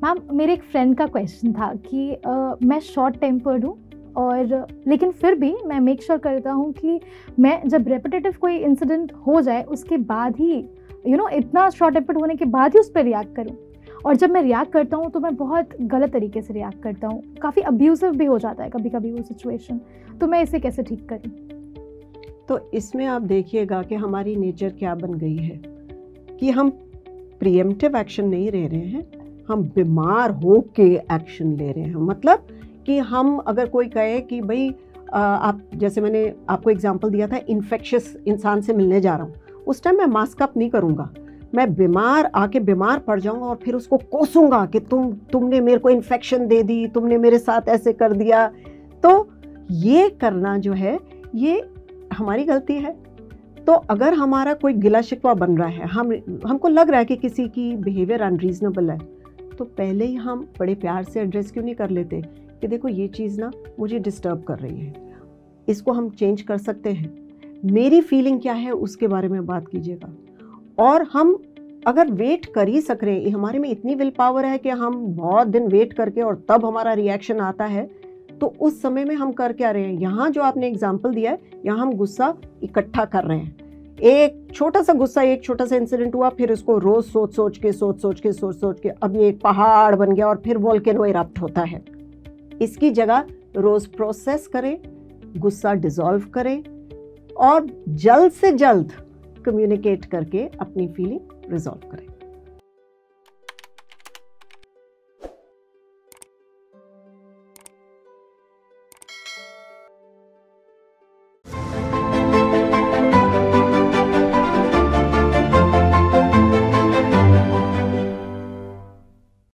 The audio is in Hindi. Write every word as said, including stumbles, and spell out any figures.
मैम मेरे एक फ्रेंड का क्वेश्चन था कि अ, मैं शॉर्ट टेम्पर्ड हूँ और लेकिन फिर भी मैं मेक श्योर sure करता हूँ कि मैं जब रेपिटेटिव कोई इंसिडेंट हो जाए उसके बाद ही यू नो इतना शॉर्ट टेम्पर्ड होने के बाद ही उस पर रिएक्ट करूँ। और जब मैं रिएक्ट करता हूँ तो मैं बहुत गलत तरीके से रिएक्ट करता हूँ, काफ़ी अब्यूसिव भी हो जाता है कभी कभी वो सिचुएशन। तो मैं इसे कैसे ठीक करूँ? तो इसमें आप देखिएगा कि हमारी नेचर क्या बन गई है कि हम प्रिएम्प्टिव एक्शन नहीं ले रहे हैं, हम बीमार हो के एक्शन ले रहे हैं। मतलब कि हम अगर कोई कहे कि भाई आप, जैसे मैंने आपको एग्जांपल दिया था, इन्फेक्शियस इंसान से मिलने जा रहा हूँ, उस टाइम मैं मास्क अप नहीं करूँगा, मैं बीमार आके बीमार पड़ जाऊँगा और फिर उसको कोसूंगा कि तुम तुमने मेरे को इन्फेक्शन दे दी, तुमने मेरे साथ ऐसे कर दिया। तो ये करना जो है ये हमारी गलती है। तो अगर हमारा कोई गिला शिकवा बन रहा है, हम हमको लग रहा है कि किसी की बिहेवियर अनरीजनेबल है, तो पहले ही हम बड़े प्यार से एड्रेस क्यों नहीं कर लेते कि देखो ये चीज़ ना मुझे डिस्टर्ब कर रही है, इसको हम चेंज कर सकते हैं, मेरी फीलिंग क्या है उसके बारे में बात कीजिएगा। और हम अगर वेट कर ही सक रहे हैं, हमारे में इतनी विल पावर है कि हम बहुत दिन वेट करके और तब हमारा रिएक्शन आता है, तो उस समय में हम कर क्या रहे हैं? यहाँ जो आपने एग्जाम्पल दिया है, यहाँ हम गुस्सा इकट्ठा कर रहे हैं। एक छोटा सा गुस्सा, एक छोटा सा इंसिडेंट हुआ, फिर इसको रोज सोच सोच के सोच सोच के सोच सोच के अब ये एक पहाड़ बन गया और फिर वोल्केनो इरप्ट होता है। इसकी जगह रोज प्रोसेस करें, गुस्सा डिसॉल्व करें और जल्द से जल्द कम्युनिकेट करके अपनी फीलिंग रिजॉल्व करें।